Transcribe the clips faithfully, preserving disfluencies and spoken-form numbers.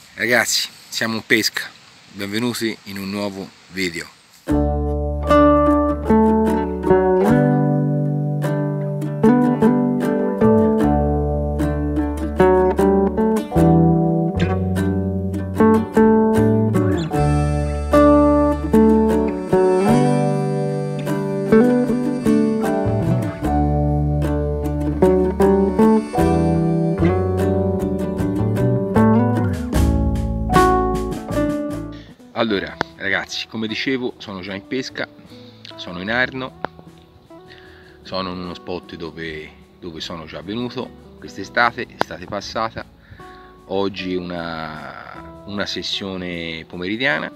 Ragazzi, siamo in pesca, benvenuti in un nuovo video. Allora ragazzi, come dicevo, sono già in pesca, sono in Arno, sono in uno spot dove, dove sono già venuto quest'estate, estate passata. Oggi una, una sessione pomeridiana,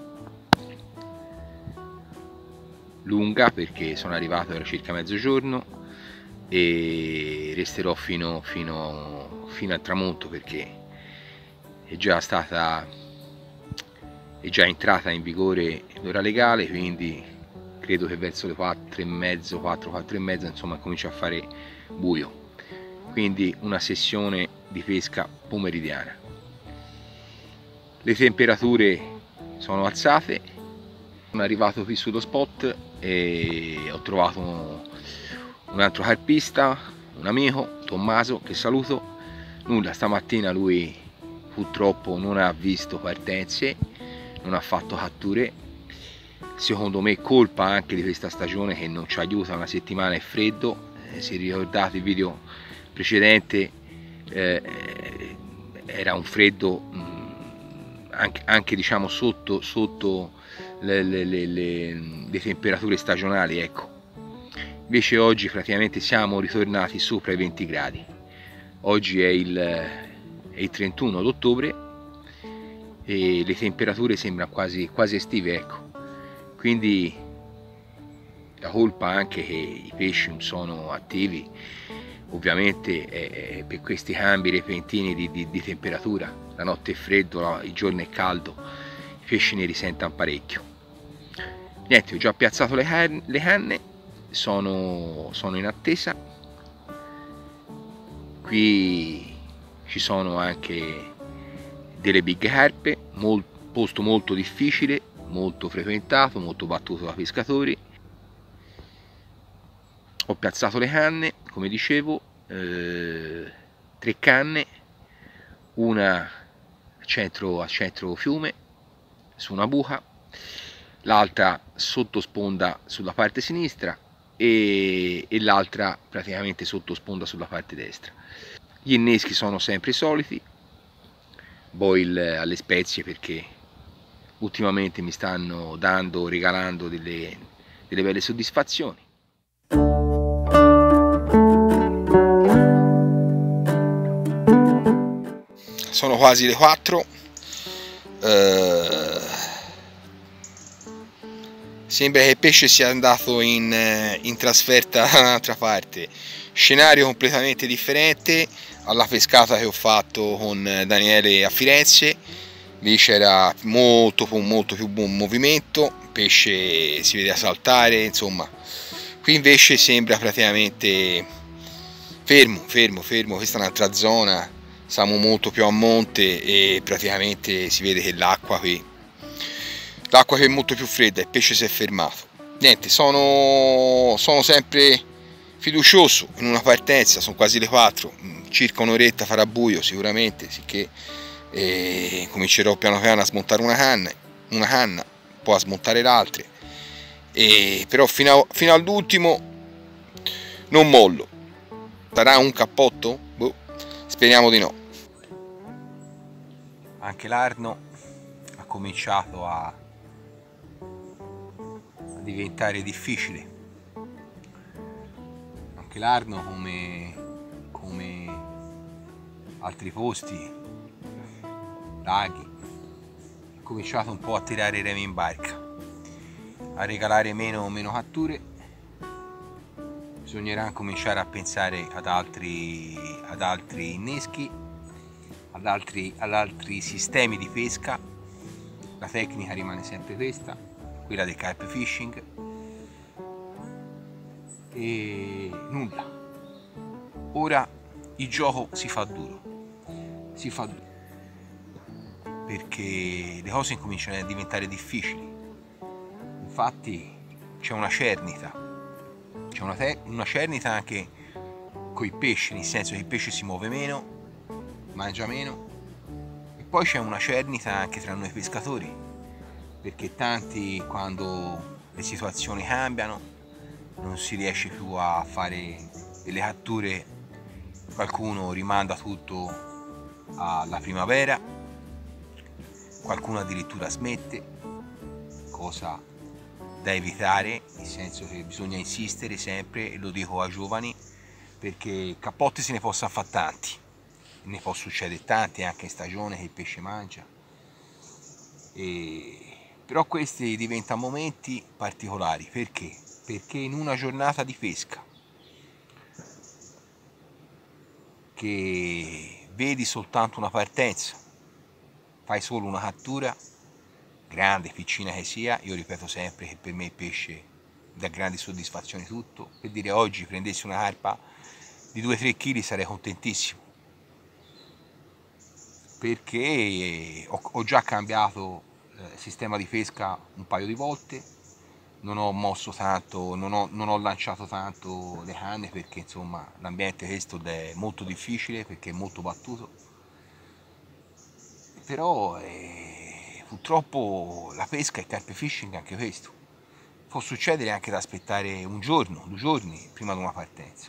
lunga perché sono arrivato, era circa mezzogiorno e resterò fino, fino, fino al tramonto perché è già stata... è già entrata in vigore l'ora legale, quindi credo che verso le quattro e mezzo, quattro, quattro e mezza, insomma, comincia a fare buio. Quindi una sessione di pesca pomeridiana. Le temperature sono alzate. Sono arrivato qui sullo spot e ho trovato un altro carpista, un amico, Tommaso, che saluto. Nulla, stamattina lui purtroppo non ha visto partenze, non ha fatto catture, secondo me colpa anche di questa stagione che non ci aiuta, una settimana è freddo. Eh, se ricordate il video precedente, eh, era un freddo mh, anche, anche diciamo sotto, sotto le, le, le, le, le temperature stagionali, ecco. Invece oggi praticamente siamo ritornati sopra i venti gradi. Oggi è il, è il trentuno d'ottobre e le temperature sembrano quasi, quasi estive, ecco. Quindi la colpa anche che i pesci non sono attivi ovviamente è, è per questi cambi repentini di, di, di temperatura. La notte è freddo, il giorno è caldo, i pesci ne risentono parecchio. Niente, ho già piazzato le canne, le canne sono, sono in attesa. Qui ci sono anche delle big carpe, molt, posto molto difficile, molto frequentato, molto battuto da pescatori. Ho piazzato le canne, come dicevo, eh, tre canne, una a centro, a centro fiume su una buca, l'altra sotto sponda sulla parte sinistra e, e l'altra praticamente sotto sponda sulla parte destra. Gli inneschi sono sempre i soliti, boil alle spezie perché ultimamente mi stanno dando, regalando delle, delle belle soddisfazioni. Sono quasi le quattro, eh, sembra che il pesce sia andato in, in trasferta da un'altra parte, scenario completamente differente alla pescata che ho fatto con Daniele a Firenze. Lì c'era molto, molto più buon movimento, il pesce si vede saltare, insomma. Qui invece sembra praticamente fermo, fermo, fermo. Questa è un'altra zona, siamo molto più a monte e praticamente si vede che l'acqua qui, l'acqua qui è molto più fredda, il pesce si è fermato. Niente, sono, sono sempre fiducioso in una partenza, sono quasi le quattro, circa un'oretta farà buio sicuramente, sicché e comincerò piano piano a smontare una canna, una canna, poi a smontare l'altra, e però fino, a, fino all'ultimo non mollo. Sarà un cappotto? Boh, speriamo di no. Anche l'Arno ha cominciato a, a diventare difficile. Anche l'Arno, come, come altri posti, laghi, ha cominciato un po' a tirare i remi in barca, a regalare meno, meno catture. Bisognerà cominciare a pensare ad altri, ad altri inneschi, ad altri, ad altri sistemi di pesca. La tecnica rimane sempre questa, quella del carp fishing, e nulla. Ora il gioco si fa duro, si fa duro. perché le cose incominciano a diventare difficili. Infatti c'è una cernita, c'è una, una cernita anche con i pesci, nel senso che il pesce si muove meno, mangia meno, e poi c'è una cernita anche tra noi pescatori, perché tanti, quando le situazioni cambiano, non si riesce più a fare delle catture, qualcuno rimanda tutto alla primavera, qualcuno addirittura smette, cosa da evitare, nel senso che bisogna insistere sempre, e lo dico ai giovani, perché cappotti se ne possono fare tanti, ne può succedere tanti anche in stagione che il pesce mangia, e... però questi diventano momenti particolari. Perché? Perché in una giornata di pesca che vedi soltanto una partenza, fai solo una cattura, grande, piccina che sia, io ripeto sempre che per me il pesce dà grandi soddisfazioni tutto. Per dire, oggi prendessi una carpa di due tre chili sarei contentissimo, perché ho, ho già cambiato eh, sistema di pesca un paio di volte, non ho mosso tanto, non ho, non ho lanciato tanto le canne, perché insomma l'ambiente questo è molto difficile, perché è molto battuto, però eh, purtroppo la pesca e carpe fishing, anche questo può succedere anche da aspettare un giorno, due giorni prima di una partenza.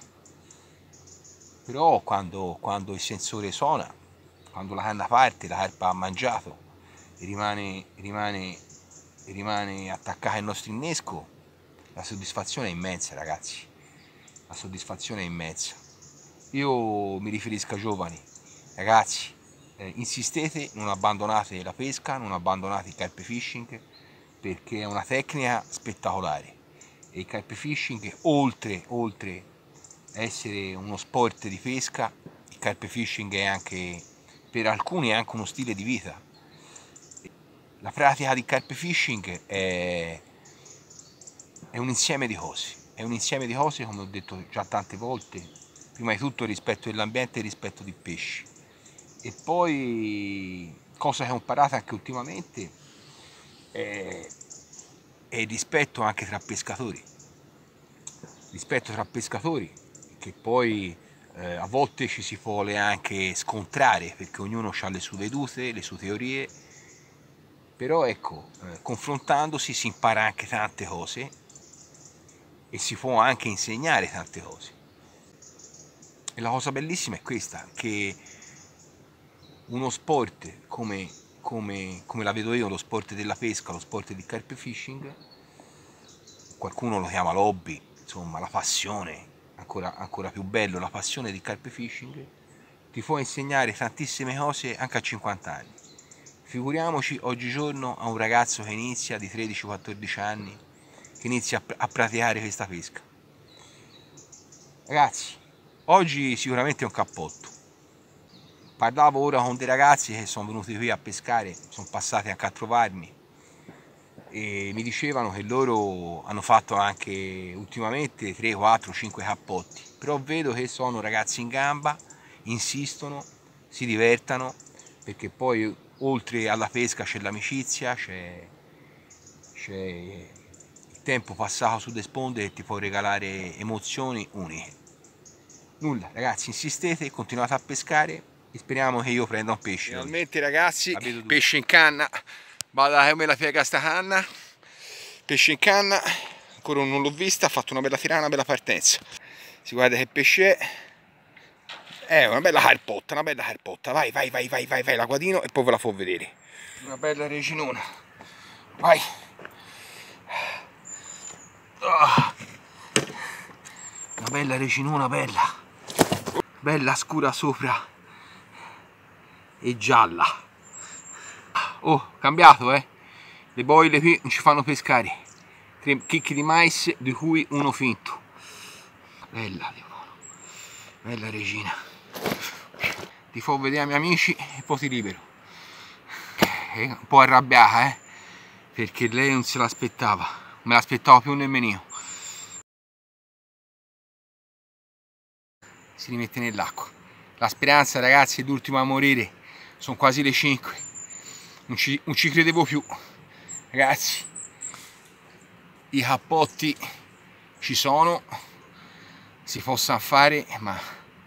Però quando, quando il sensore suona, quando la canna parte, la carpa ha mangiato e rimane, rimane, rimane attaccata al nostro innesco, la soddisfazione è immensa, ragazzi, la soddisfazione è immensa. Io mi riferisco ai giovani, ragazzi, eh, insistete, non abbandonate la pesca, non abbandonate il carpe fishing, perché è una tecnica spettacolare, e il carpe fishing, oltre, oltre a essere uno sport di pesca, il carpe fishing è anche, per alcuni, è anche uno stile di vita. La pratica di carpe fishing è, è un insieme di cose, è un insieme di cose, come ho detto già tante volte, prima di tutto il rispetto dell'ambiente e il rispetto dei pesci, e poi, cosa che ho imparato anche ultimamente, è, è il rispetto anche tra pescatori, rispetto tra pescatori, che poi eh, a volte ci si vuole anche scontrare, perché ognuno ha le sue vedute, le sue teorie, però ecco, eh, confrontandosi si impara anche tante cose e si può anche insegnare tante cose. E la cosa bellissima è questa, che uno sport come, come, come la vedo io, lo sport della pesca, lo sport di carpe fishing, qualcuno lo chiama l'hobby, insomma la passione, ancora, ancora più bello, la passione di carpe fishing, ti può insegnare tantissime cose anche a cinquanta anni. Figuriamoci oggigiorno a un ragazzo che inizia di tredici quattordici anni, che inizia a praticare questa pesca. Ragazzi, oggi sicuramente è un cappotto. Parlavo ora con dei ragazzi che sono venuti qui a pescare, sono passati anche a trovarmi, e mi dicevano che loro hanno fatto anche ultimamente tre, quattro, cinque cappotti, però vedo che sono ragazzi in gamba, insistono, si divertano, perché poi oltre alla pesca c'è l'amicizia, c'è il tempo passato sulle sponde che ti può regalare emozioni uniche. Nulla, ragazzi, insistete, continuate a pescare e speriamo che io prenda un pesce. Finalmente, ragazzi, pesce in canna. Guarda come la piega sta canna, pesce in canna, ancora non l'ho vista, ha fatto una bella tirata, una bella partenza. Si guarda che pesce è, è una bella carpotta, una bella carpotta, vai, vai, vai, vai, vai, vai, la guadino e poi ve la fa vedere. Una bella reginona, vai. Oh. Una bella reginona, bella, bella scura sopra e gialla. Oh, cambiato, eh. Le boile qui non ci fanno pescare. Tre chicchi di mais, di cui uno finto. Bella, bella regina. Ti fa vedere ai miei amici e poi ti libero. È un po' arrabbiata, eh, perché lei non se l'aspettava. Non me l'aspettavo più nemmeno io. Si rimette nell'acqua. La speranza, ragazzi, è l'ultima a morire. Sono quasi le cinque. non ci, non ci credevo più, ragazzi. I cappotti ci sono, si possano fare, ma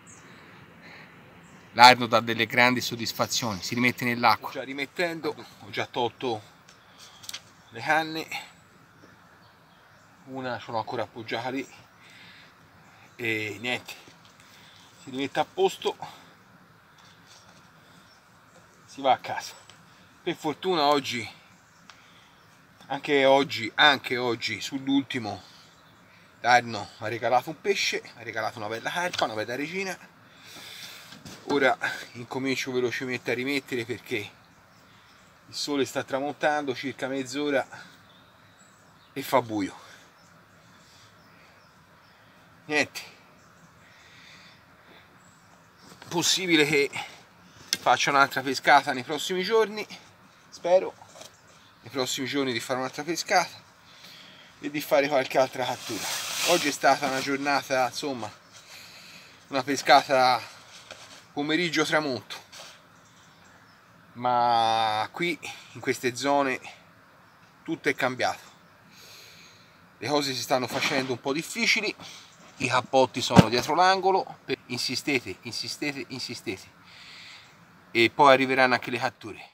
l'ardo dà delle grandi soddisfazioni. Si rimette nell'acqua. Già rimettendo, ho già tolto le canne, una ce l'ho ancora appoggiata lì e niente, si rimette a posto, si va a casa. Per fortuna oggi, anche oggi, anche oggi sull'ultimo Darno mi ha regalato un pesce, mi ha regalato una bella carpa, una bella regina. Ora incomincio velocemente a rimettere perché il sole sta tramontando, circa mezz'ora, e fa buio. Niente, possibile che faccia un'altra pescata nei prossimi giorni, spero nei prossimi giorni di fare un'altra pescata e di fare qualche altra cattura. Oggi è stata una giornata, insomma, una pescata pomeriggio tramonto, ma qui in queste zone tutto è cambiato, le cose si stanno facendo un po' difficili, i cappotti sono dietro l'angolo, insistete, insistete, insistete e poi arriveranno anche le catture.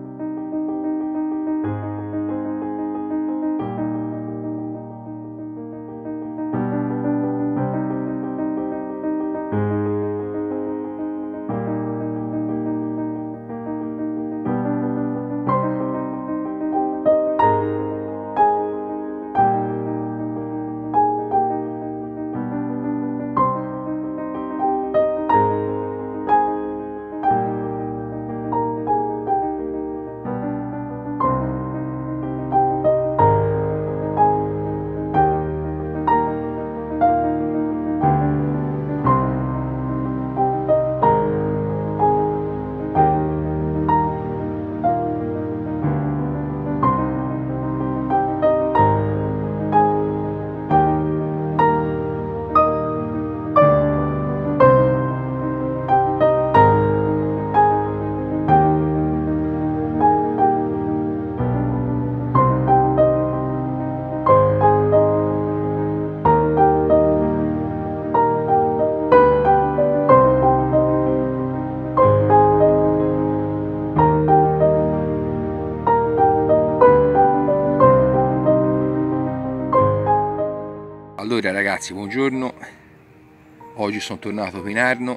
Allora ragazzi, buongiorno, oggi sono tornato a Pinarno,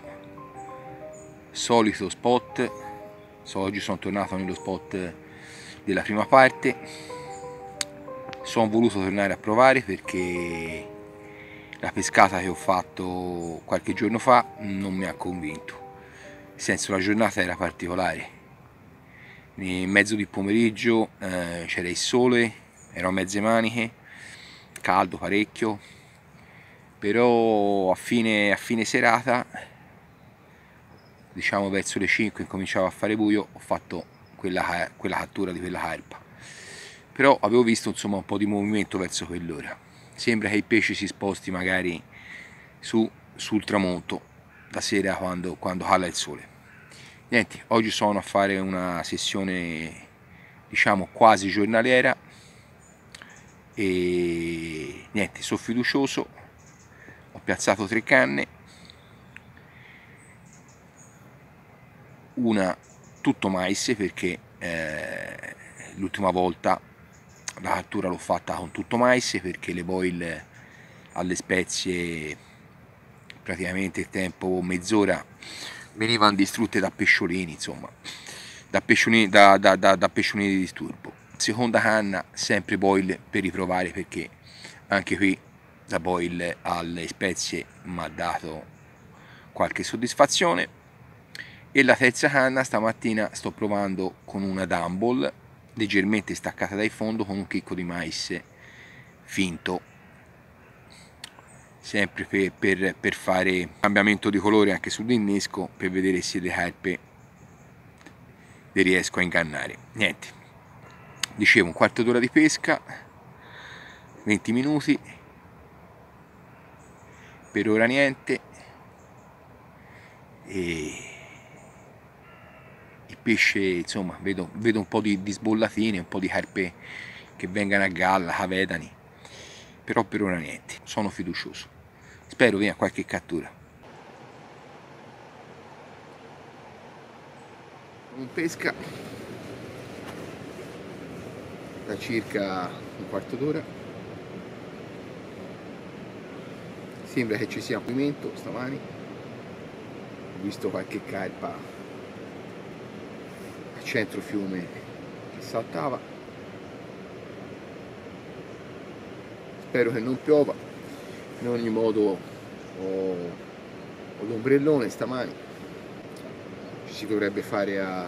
solito spot, so, oggi sono tornato nello spot della prima parte, sono voluto tornare a provare perché la pescata che ho fatto qualche giorno fa non mi ha convinto, nel senso la giornata era particolare, in mezzo di pomeriggio eh, c'era il sole, ero a mezze maniche, caldo parecchio, però a fine, a fine serata, diciamo verso le cinque, incominciava a fare buio, ho fatto quella, quella cattura di quella carpa, però avevo visto insomma un po' di movimento verso quell'ora, sembra che i pesci si sposti magari su, sul tramonto la sera quando, quando cala il sole. Niente, oggi sono a fare una sessione diciamo quasi giornaliera e niente, sono fiducioso. Ho piazzato tre canne, una tutto mais perché eh, l'ultima volta la cattura l'ho fatta con tutto mais perché le boil alle spezie praticamente il tempo mezz'ora venivano distrutte da pesciolini, insomma da pesciolini, da, da, da, da pesciolini di disturbo. Seconda canna sempre boil per riprovare perché anche qui la boil alle spezie mi ha dato qualche soddisfazione, e la terza canna stamattina sto provando con una Dumble leggermente staccata dal fondo con un chicco di mais finto, sempre per, per, per fare cambiamento di colore anche sull'innesco, per vedere se le carpe le riesco a ingannare. Niente, dicevo un quarto d'ora di pesca, venti minuti, per ora niente, e pesce, insomma, vedo, vedo un po' di, di sbollatine, un po' di carpe che vengano a galla, cavedani, però per ora niente, sono fiducioso, spero venga qualche cattura. Un pesca da circa un quarto d'ora, sembra che ci sia un movimento stamani, ho visto qualche carpa a centro fiume che saltava, spero che non piova, in ogni modo ho, ho l'ombrellone stamani, ci si dovrebbe fare a,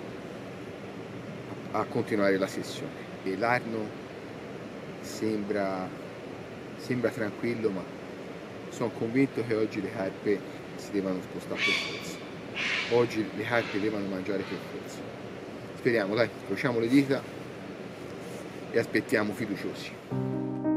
a continuare la sessione. E l'Arno sembra, sembra tranquillo, ma sono convinto che oggi le carpe si devono spostare per forza. Oggi le carpe devono mangiare per forza. Speriamo, dai, incrociamo le dita e aspettiamo fiduciosi.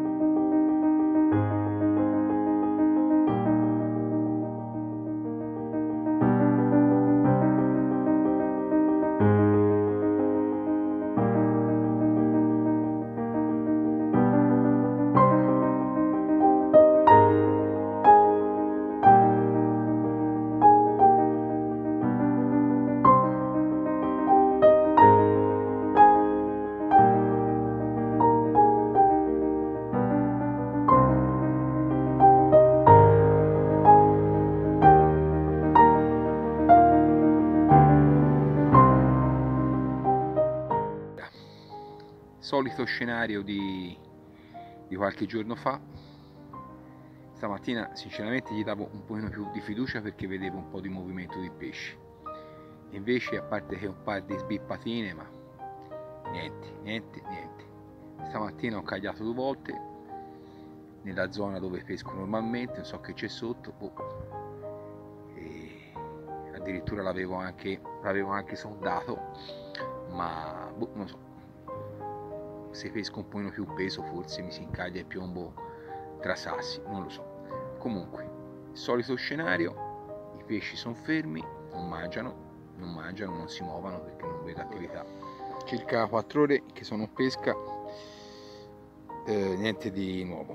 Solito scenario di, di qualche giorno fa. Stamattina sinceramente gli davo un pochino più di fiducia perché vedevo un po' di movimento di pesci, invece a parte che un paio di sbippatine, ma niente, niente, niente. Stamattina ho cagliato due volte nella zona dove pesco normalmente, non so che c'è sotto, oh. E addirittura l'avevo anche, l'avevo anche sondato, ma boh, non so, se pesco un pochino più peso forse mi si incaglia il piombo tra sassi, non lo so. Comunque, solito scenario, i pesci sono fermi, non mangiano, non mangiano, non si muovono perché non vedo attività. Circa quattro ore che sono in pesca, eh, niente di nuovo.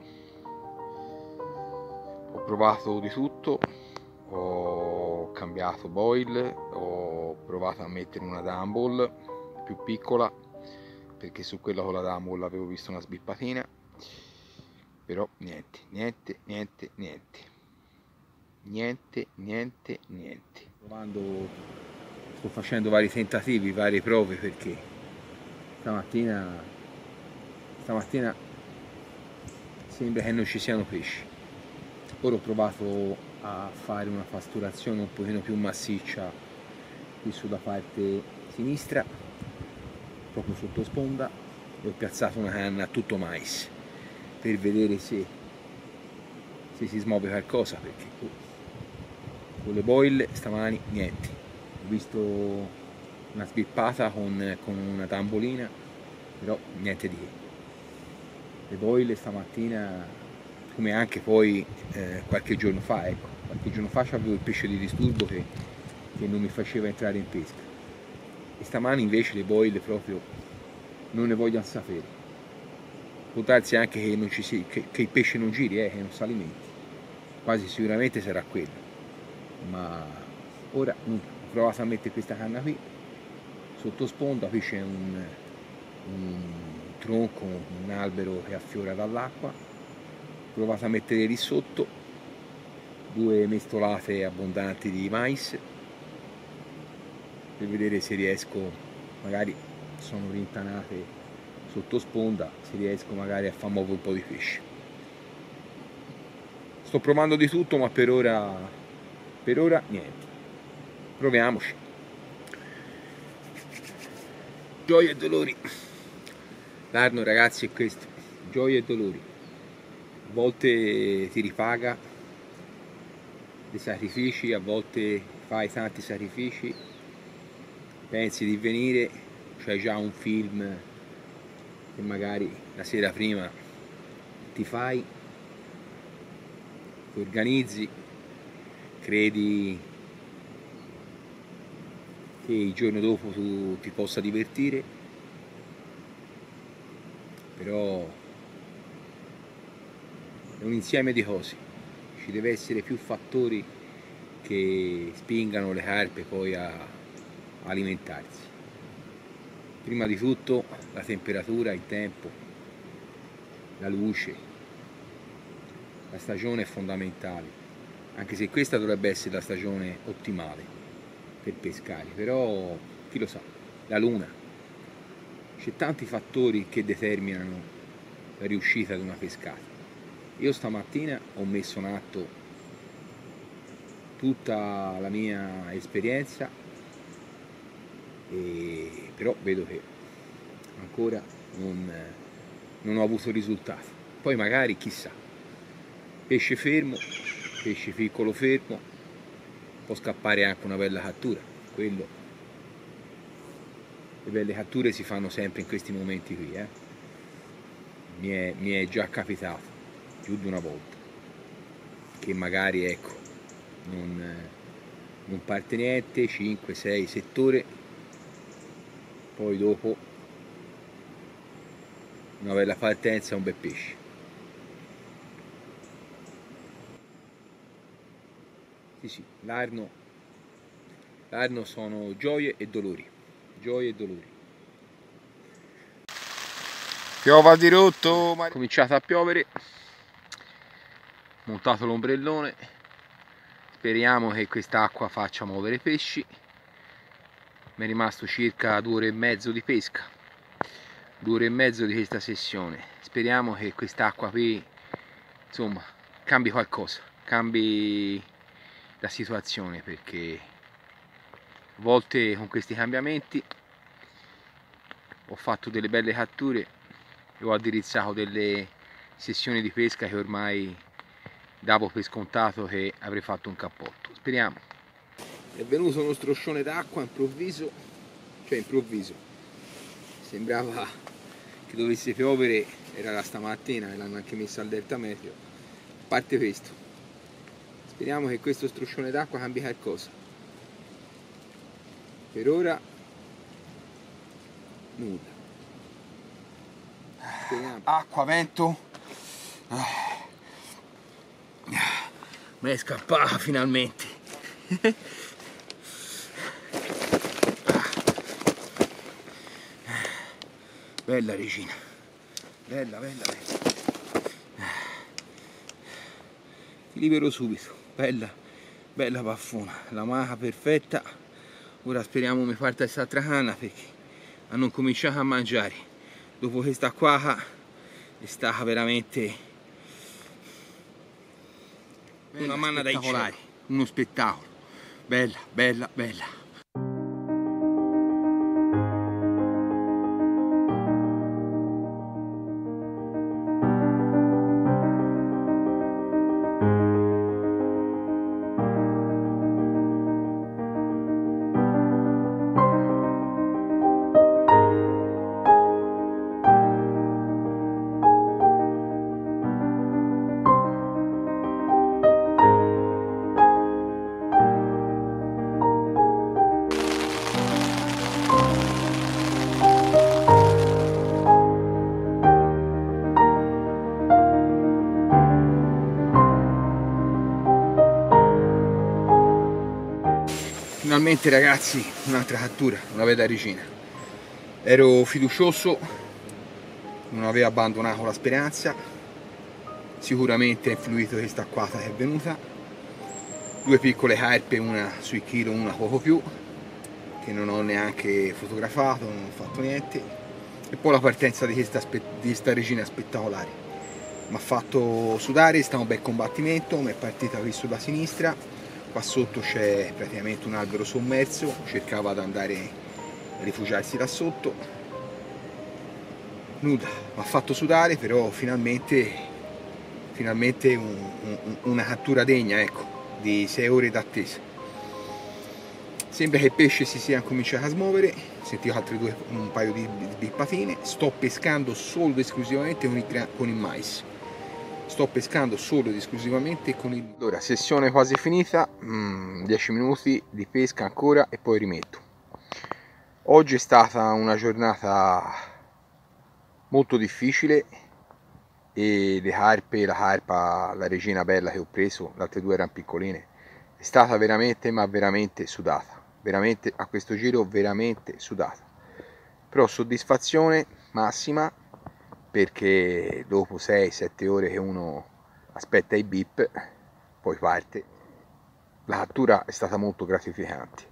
Ho provato di tutto, ho cambiato boil, ho provato a mettere una dumbbell più piccola, perché su quella con la dumbbell avevo visto una sbippatina, però niente, niente, niente, niente, niente, niente, niente. Provando, sto facendo vari tentativi, varie prove, perché stamattina, stamattina sembra che non ci siano pesci. Ora ho provato a fare una pasturazione un pochino più massiccia qui sulla parte sinistra, proprio sotto sponda, e ho piazzato una canna a tutto mais per vedere se, se si smuove qualcosa, perché con le boil stamani niente. Ho visto una sbippata con, con una tambolina, però niente di che. Le boil stamattina, come anche poi eh, qualche giorno fa, ecco, qualche giorno fa avevo il pesce di disturbo che, che non mi faceva entrare in pesca, e stamani invece le boil proprio non ne vogliono sapere. Può darsi anche che, non ci sia, che, che il pesce non giri, eh, che non si alimenti, quasi sicuramente sarà quello, ma ora ho provato a mettere questa canna qui sotto sponda. Qui c'è un, un tronco, un albero che affiora dall'acqua, ho provato a mettere lì sotto due mestolate abbondanti di mais per vedere se riesco, magari sono rintanate sotto sponda, se riesco magari a far muovere un po' di pesce. Sto provando di tutto, ma per ora per ora niente. Proviamoci. Gioie e dolori. L'Arno, ragazzi, è questo, gioie e dolori. A volte ti ripaga dei sacrifici, a volte fai tanti sacrifici, pensi di venire, c'hai già un film che magari la sera prima ti fai, ti organizzi, credi che il giorno dopo tu ti possa divertire, però è un insieme di cose, ci deve essere più fattori che spingano le carpe poi a alimentarsi. Prima di tutto la temperatura, il tempo, la luce, la stagione è fondamentale, anche se questa dovrebbe essere la stagione ottimale per pescare, però chi lo sa, la luna, c'è tanti fattori che determinano la riuscita di una pescata. Io stamattina ho messo in atto tutta la mia esperienza, e però vedo che ancora non, non ho avuto risultati. Poi magari chissà, pesce fermo, pesce piccolo fermo, può scappare anche una bella cattura. Quello, le belle catture si fanno sempre in questi momenti qui, eh? mi, è, mi è già capitato più di una volta che magari ecco non, non parte niente, cinque sei sette ore, poi dopo una bella partenza e un bel pesce. Sì sì, l'Arno, l'Arno sono gioie e dolori, gioie e dolori. Piova a dirotto, è cominciato a piovere, montato l'ombrellone. Speriamo che quest'acqua faccia muovere i pesci. Mi è rimasto circa due ore e mezzo di pesca, due ore e mezzo di questa sessione. Speriamo che quest'acqua qui, insomma, cambi qualcosa, cambi la situazione, perché a volte con questi cambiamenti ho fatto delle belle catture e ho addirizzato delle sessioni di pesca che ormai davo per scontato che avrei fatto un cappotto. Speriamo. È venuto uno stroscione d'acqua improvviso, cioè improvviso, sembrava che dovesse piovere, era da stamattina e l'hanno anche messa al delta meteo. A parte questo, speriamo che questo stroscione d'acqua cambi qualcosa. Per ora nulla. Speriamo. Acqua, vento. Mi è scappata finalmente. Bella regina, bella, bella, bella. Ti libero subito, bella, bella paffona, la maca perfetta. Ora speriamo mi parta quest'altra canna, perché hanno cominciato a mangiare. Dopo questa qua è stata veramente una manna dai cieli, uno spettacolo, bella, bella, bella. Finalmente ragazzi, un'altra cattura, una bella regina. Ero fiducioso, non avevo abbandonato la speranza, sicuramente è influito questa acquata che è venuta. Due piccole carpe, una sui chilo, una poco più, che non ho neanche fotografato, non ho fatto niente. E poi la partenza di questa, di questa regina spettacolare. Mi ha fatto sudare, sta un bel combattimento, mi è partita qui sulla sinistra. Qua sotto c'è praticamente un albero sommerso, cercava di andare a rifugiarsi da sotto. Nulla, mi ha fatto sudare, però finalmente, finalmente un, un, una cattura degna, ecco, di sei ore d'attesa. Sembra che il pesce si sia cominciato a smuovere, sentivo altre due, un paio di bippatine. Sto pescando solo ed esclusivamente con il, con il mais. Sto pescando solo ed esclusivamente con il... Allora, sessione quasi finita, dieci minuti di pesca ancora e poi rimetto. Oggi è stata una giornata molto difficile e le carpe, la carpa, la regina bella che ho preso, le altre due erano piccoline, è stata veramente ma veramente sudata, veramente a questo giro veramente sudata, però soddisfazione massima perché dopo sei sette ore che uno aspetta i bip poi parte, la cattura è stata molto gratificante.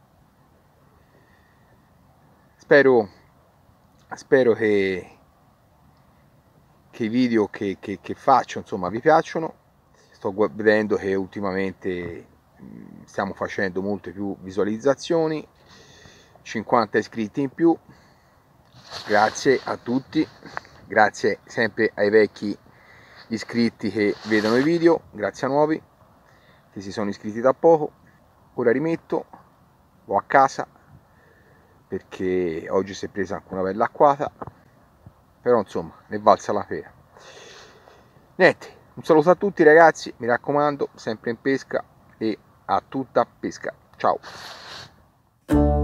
Spero, spero che, che i video che, che, che faccio insomma vi piacciono. Sto vedendo che ultimamente stiamo facendo molte più visualizzazioni, cinquanta iscritti in più, grazie a tutti, grazie sempre ai vecchi iscritti che vedono i video, grazie a nuovi che si sono iscritti da poco. Ora rimetto, vado a casa perché oggi si è presa anche una bella acquata, però insomma ne è valsa la pena. Niente, un saluto a tutti ragazzi, mi raccomando, sempre in pesca e a tutta pesca. Ciao!